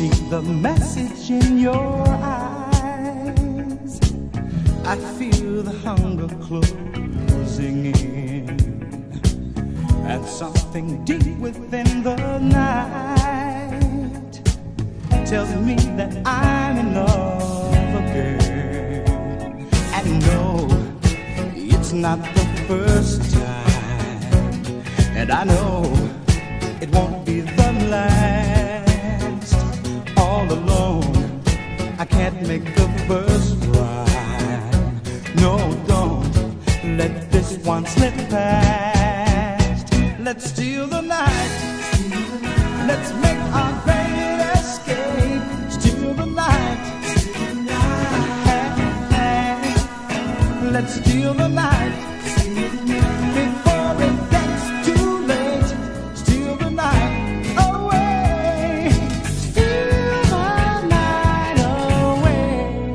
see the message in your eyes. I feel the hunger closing in, and something deep within the night tells me that I'm in love again. And no, it's not the first time, and I know it won't be the last. All alone, I can't make the first rhyme. No, don't let this one slip past. Let's steal the night. Let's make our great escape. Steal the night. Let's steal the night. Before it gets too late. Steal the night away. Steal the night away.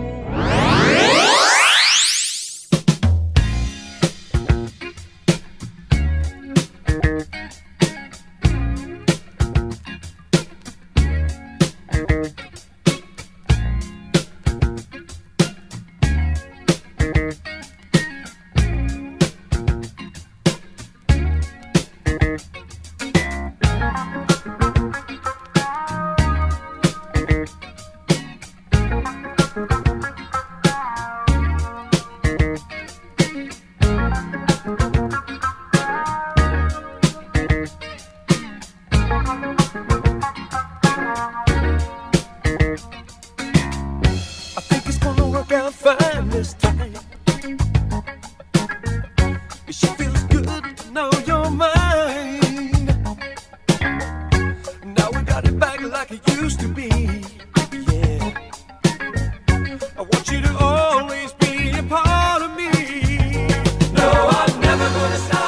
I think it's gonna work out fine this time. It sure feels good to know you're mine. Now we got it back like it used to be. Yeah, I want you to always be a part of me. No, I'm never gonna stop.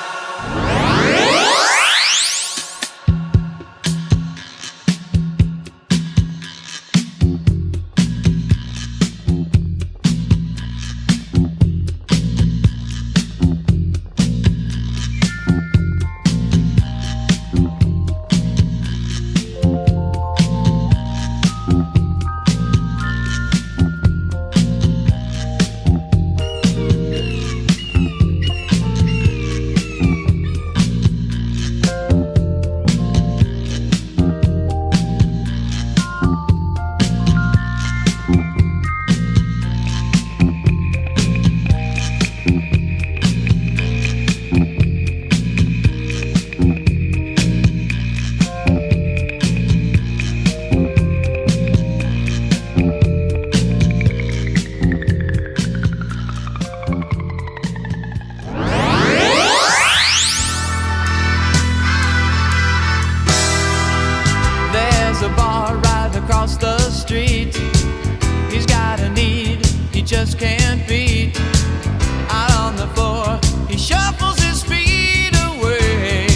There's a bar right across the street. He's got a need he just can't beat. Out on the floor, he shuffles his feet away.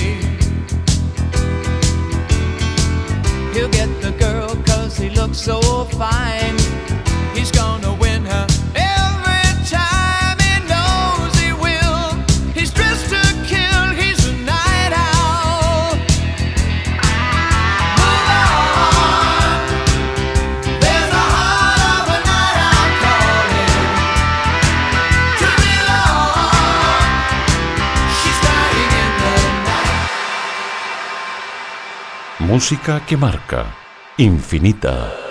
He'll get the girl 'cause he looks so fine. He's gonna win her every time, he knows he will. He's dressed to kill, he's a night owl. Move on, there's a heart of a night owl calling to belong. She's dying in the night. Música que marca. Infinita.